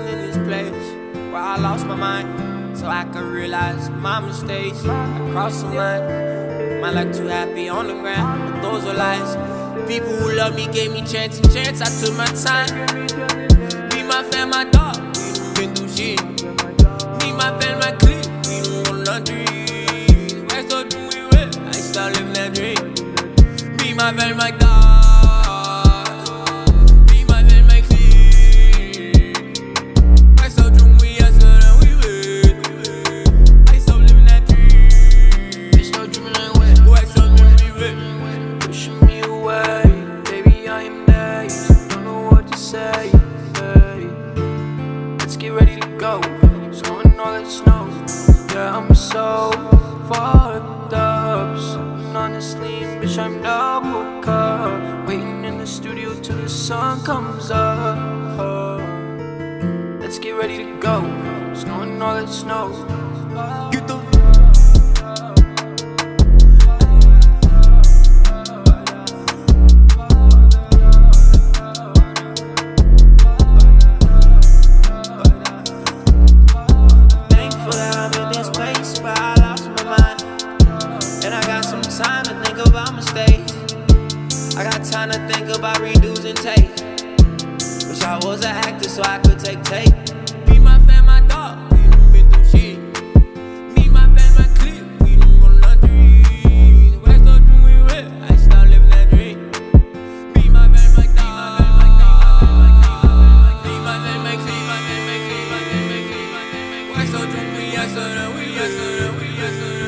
I'm in this place where I lost my mind, so I could realize my mistakes. I crossed some line, my luck too happy on the ground, but those were lies. People who love me gave me chance and chance, I took my time. Me, my fam, my dog, we done been through shit. Me, my fam, my clique, we done rollin' on trees. Where so do we with? I start living that dream. Me, my fam, my dog. Get ready to go, snowing all that snow. Yeah, I'm so fucked up. Sitting on this lean, bitch, I'm double cup. Waiting in the studio till the sun comes up. Let's get ready to go, snowing all that snow. Get the time to think about mistakes. I got time to think about redos and take. Wish I was an actor so I could take. Me, my fam, my dog, we done been through shit. Me, my fam, my clique, we done rollin' on trees. Where so do we with? I start living that dream. Me, my fam, my dog. Me, my fam, my clique. Where so do we? Yes, sir, we, yes, sir, we, yes, sir.